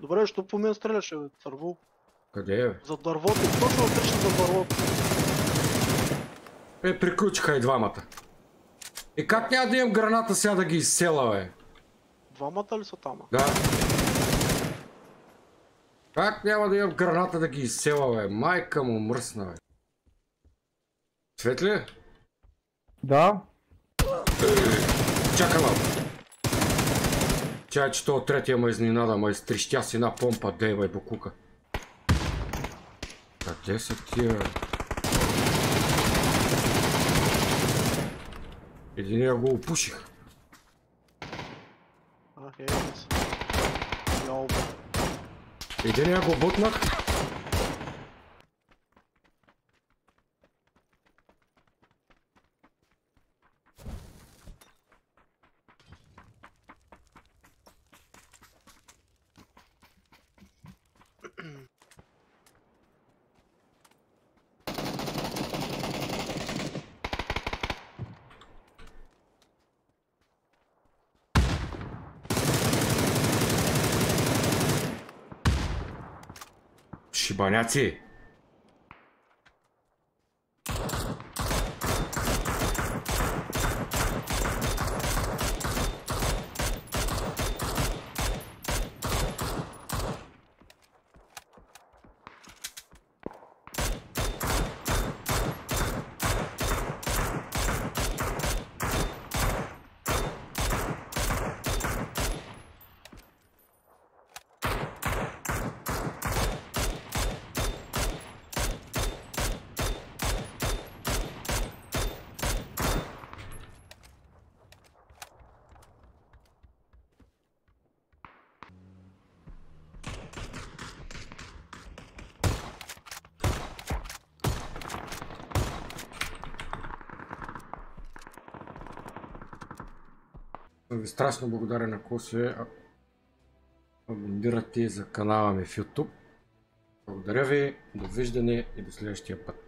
Добре, защо по мен стреляше, бе, цървул? Къде е, бе? За дървото, точно отрича за дървото. Приключиха и двамата. Как няма да имам граната сега да ги изсела, бе? Двамата ли са тама? Да. Как няма да имам граната да ги изсела, бе? Майка му мръсна, бе. Светли? Да. Чакай малко. Чай, че това третия ме изненада, ме изтрещя с една помпа, дейва и букука. Къде са тия? Единия го опуших. Единия го бутнах. Шибаняци! Ви страшно благодарен, ако се абонирате за канала ми в YouTube. Благодаря ви, довиждане и до следващия път.